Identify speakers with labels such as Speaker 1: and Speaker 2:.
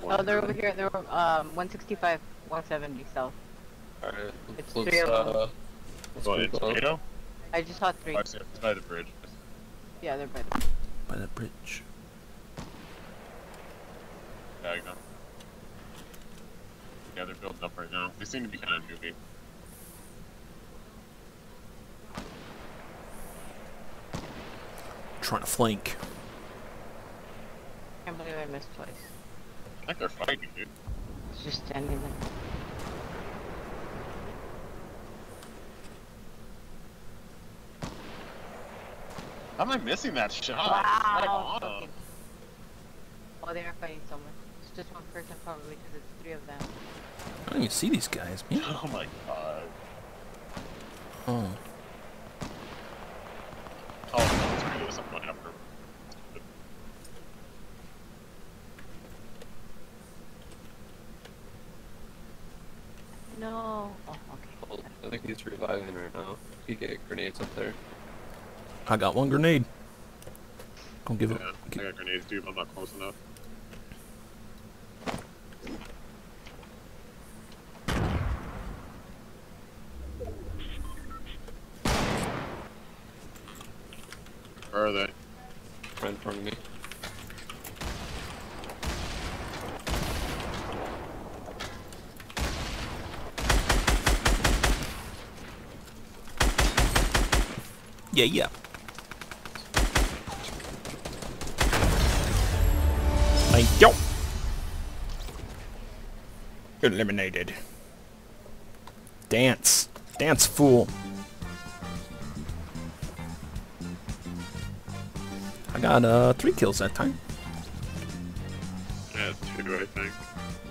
Speaker 1: Oh, they're over here. They're 165, 170 south.
Speaker 2: Alright,
Speaker 1: It's
Speaker 2: let's,
Speaker 1: 3 of them.
Speaker 2: let's
Speaker 3: Well,
Speaker 2: move
Speaker 3: it's
Speaker 2: on.
Speaker 3: Tomato?
Speaker 1: I just saw 3.
Speaker 3: Oh, I see. It's by the bridge.
Speaker 1: Yeah, they're by the...
Speaker 4: By the bridge.
Speaker 3: Yeah, you know. Yeah, they're building up right now. They seem to be kind of newbie.
Speaker 4: Trying to flank.
Speaker 1: I can't believe I missed twice.
Speaker 3: I think they're fighting, dude.
Speaker 1: It's just standing there.
Speaker 3: How am I missing that shot?
Speaker 1: Wow!
Speaker 3: Right on
Speaker 1: Okay.
Speaker 3: him.
Speaker 1: Oh, they are fighting someone. It's just one person probably because it's 3 of them.
Speaker 4: I don't even see these guys, man.
Speaker 3: Oh my god.
Speaker 4: Oh.
Speaker 3: Oh, no, screw this. I'm going after him.
Speaker 1: No. Oh, okay.
Speaker 2: Well, I think he's reviving right now. He get grenades up there.
Speaker 4: I got one grenade. Don't give it.
Speaker 3: Yeah, I got grenades, dude, but I'm not close enough. Where are they?
Speaker 2: Right in front of me.
Speaker 4: Yeah, yeah. Thank you. Eliminated. Dance. Dance, fool. I got 3 kills that time.
Speaker 3: Yeah, 2, I think.